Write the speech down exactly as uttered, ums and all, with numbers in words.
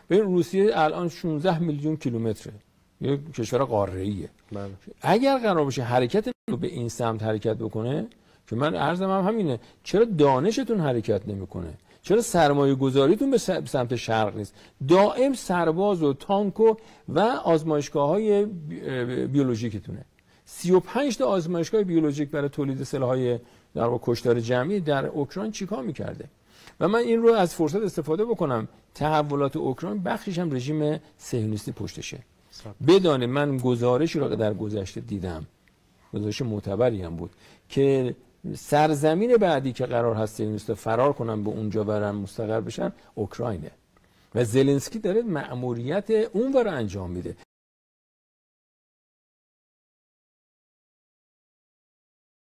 ببین روسیه الان شانزده میلیون کیلومتره، یه کشور قاره‌ایه. اگر قرار باشه حرکت رو به این سمت حرکت بکنه، که من عرضم هم همینه، چرا دانشتون حرکت نمیکنه؟ چرا سرمایه گذاریتون به سمت شرق نیست؟ دائم سرباز و تانک و و آزمایشگاه‌های بیولوژیکتونه. سی و پنج تا آزمایشگاه بیولوژیک برای تولید سلاح‌های در واقع کشتار جمعی در اوکراین چیکار می‌کرده؟ و من این رو از فرصت استفاده بکنم، تحولات اوکراین بخشش هم رژیم صهیونیستی پشتشه. بدانه من گزارشی رو در گذشته دیدم، گزارش معتبری هم بود، که سرزمین بعدی که قرار هست صهیونیست‌ها فرار کنن به اونجا برن مستقر بشن اوکراینه و زلنسکی داره مأموریت اون رو انجام میده.